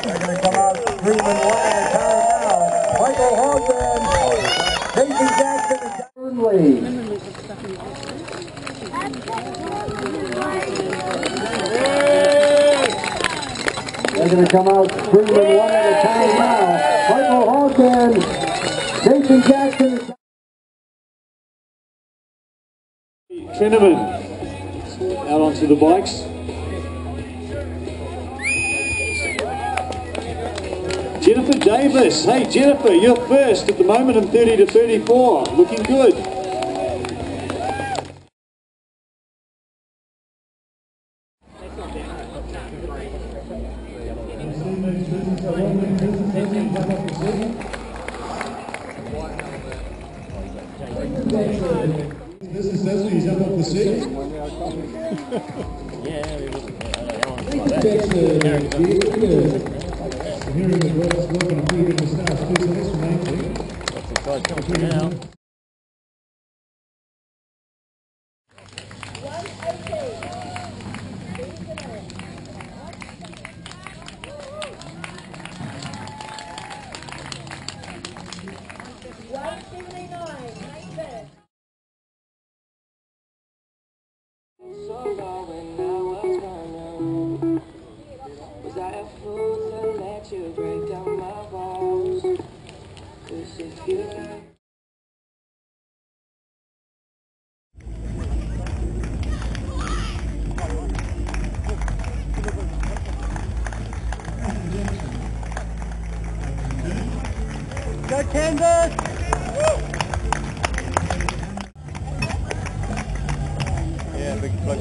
They're going to come out screaming one at a time now. Michael Hogben, Nathan Jackson, and Burnley. They're going to come out screaming one at a time now. Michael Hogben, Nathan Jackson, and Treneman out onto the bikes. Jennifer Davis. Hey Jennifer, you're first at the moment in 30 to 34. Looking good. This is Leslie, he's up off the seat. Hearing the girls looking to be in the stars, please next one, please. Was I a fool to let you break down my walls? Cause if you like Go Canvas! Yeah, big plug.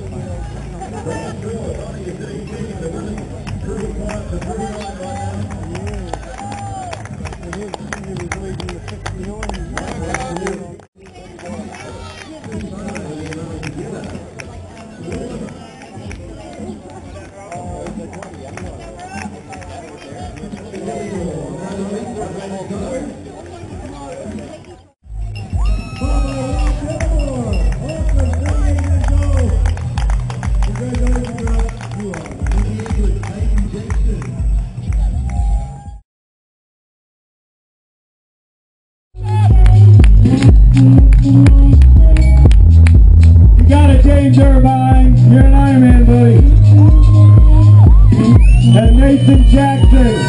You gotta change your mind. You're an Ironman, buddy. And Nathan Jackson.